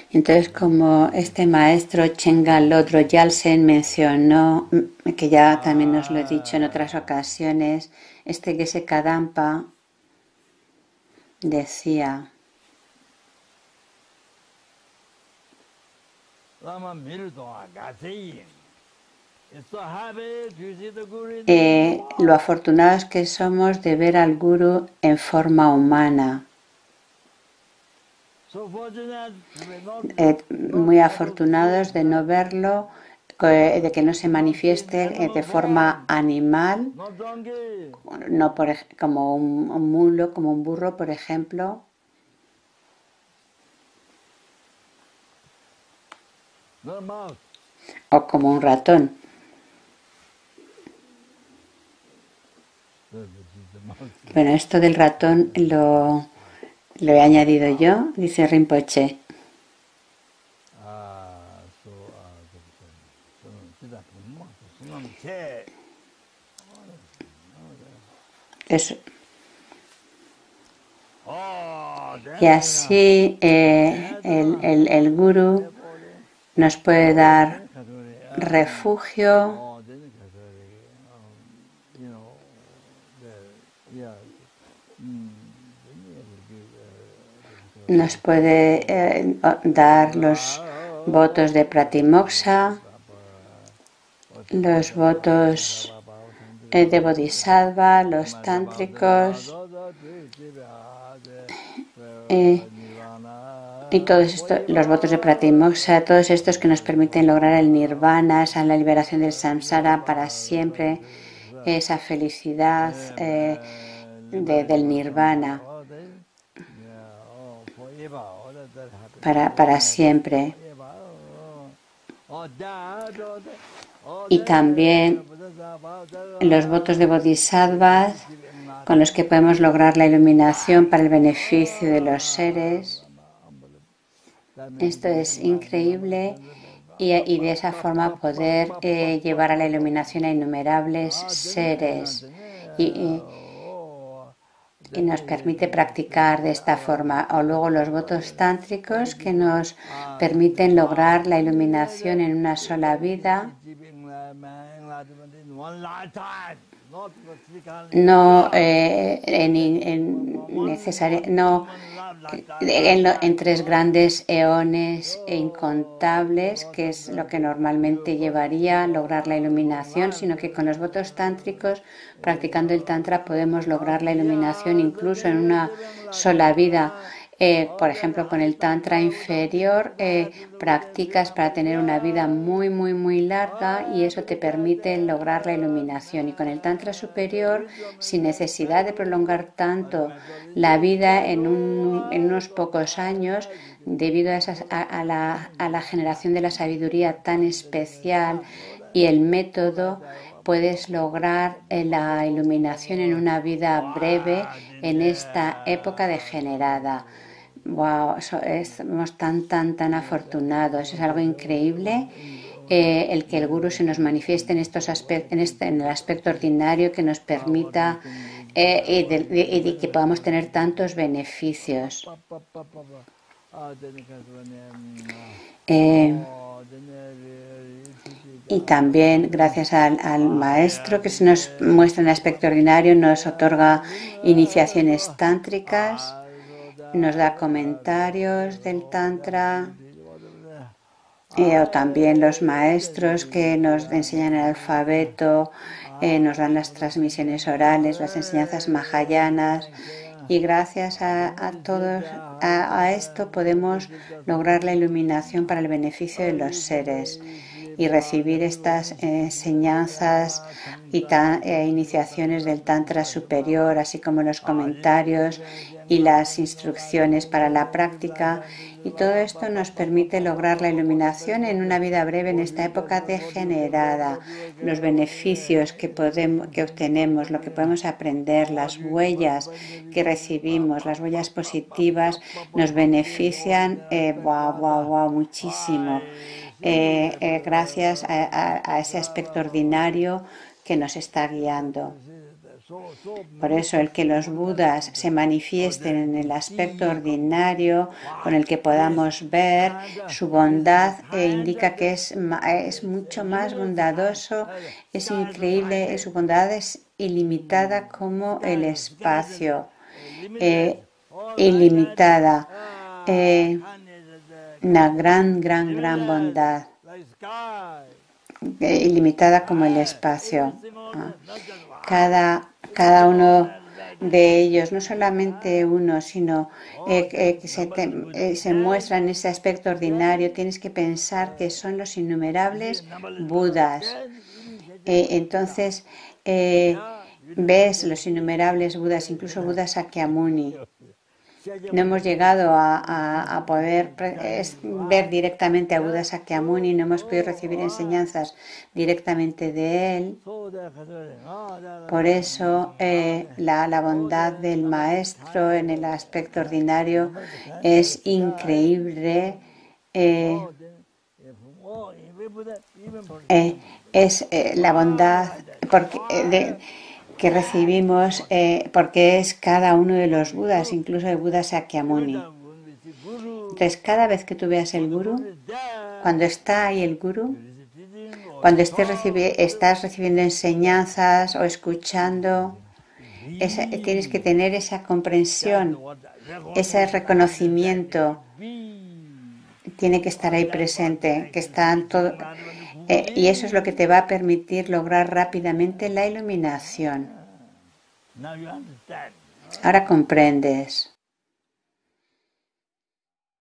Entonces, como este maestro Chengal Lodro Yalsen mencionó, que ya también nos lo he dicho en otras ocasiones, este Geshe Kadampa decía: lo afortunados que somos de ver al Guru en forma humana. Muy afortunados de no verlo, de que no se manifieste de forma animal, no como un mulo, como un burro, por ejemplo, o como un ratón. Bueno, esto del ratón lo he añadido yo, dice Rinpoche. Eso. Y así el Guru nos puede dar refugio, nos puede dar los votos de Pratimoksha, los votos de Bodhisattva, los tántricos, y todos estos, los votos de Pratimoksha, todos estos que nos permiten lograr el nirvana, esa la liberación del samsara para siempre, esa felicidad del nirvana para siempre. Y también los votos de bodhisattvas con los que podemos lograr la iluminación para el beneficio de los seres. Esto es increíble y de esa forma poder llevar a la iluminación a innumerables seres y nos permite practicar de esta forma. O luego los votos tántricos que nos permiten lograr la iluminación en una sola vida, no en 3 grandes eones e incontables, que es lo que normalmente llevaría a lograr la iluminación, sino que con los votos tántricos, practicando el tantra, podemos lograr la iluminación incluso en una sola vida. Por ejemplo, con el tantra inferior practicas para tener una vida muy, muy, muy larga y eso te permite lograr la iluminación. Y con el tantra superior, sin necesidad de prolongar tanto la vida en unos pocos años, debido a la generación de la sabiduría tan especial y el método, puedes lograr la iluminación en una vida breve en esta época degenerada. Wow, somos tan afortunados, es algo increíble el que el Guru se nos manifieste en estos en el aspecto ordinario, que nos permita y que podamos tener tantos beneficios. Y también gracias al maestro que se nos muestra en el aspecto ordinario, nos otorga iniciaciones tántricas, nos da comentarios del tantra, o también los maestros que nos enseñan el alfabeto, nos dan las transmisiones orales, las enseñanzas mahayanas, y gracias a esto podemos lograr la iluminación para el beneficio de los seres y recibir estas enseñanzas y iniciaciones del Tantra superior, así como los comentarios y las instrucciones para la práctica. Y todo esto nos permite lograr la iluminación en una vida breve en esta época degenerada. Los beneficios que obtenemos, lo que podemos aprender, las huellas que recibimos, las huellas positivas, nos benefician muchísimo. Gracias a ese aspecto ordinario que nos está guiando. Por eso el que los Budas se manifiesten en el aspecto ordinario con el que podamos ver su bondad indica que es mucho más bondadoso, es increíble, su bondad es ilimitada como el espacio, ilimitada, una gran bondad, ilimitada como el espacio. Cada uno de ellos, no solamente uno, sino que se muestra en ese aspecto ordinario, tienes que pensar que son los innumerables Budas. Entonces, ves los innumerables Budas, incluso Buda Sakyamuni. No hemos llegado a poder ver directamente a Buda Sakyamuni, no hemos podido recibir enseñanzas directamente de él. Por eso la bondad del maestro en el aspecto ordinario es increíble. Es la bondad que recibimos porque es cada uno de los Budas, incluso el Buda Sakyamuni. Entonces, cada vez que tú veas el Guru, cuando está ahí el Guru, cuando estás recibiendo enseñanzas o escuchando, tienes que tener esa comprensión, ese reconocimiento, tiene que estar ahí presente, que están todo, y eso es lo que te va a permitir lograr rápidamente la iluminación. Ahora comprendes.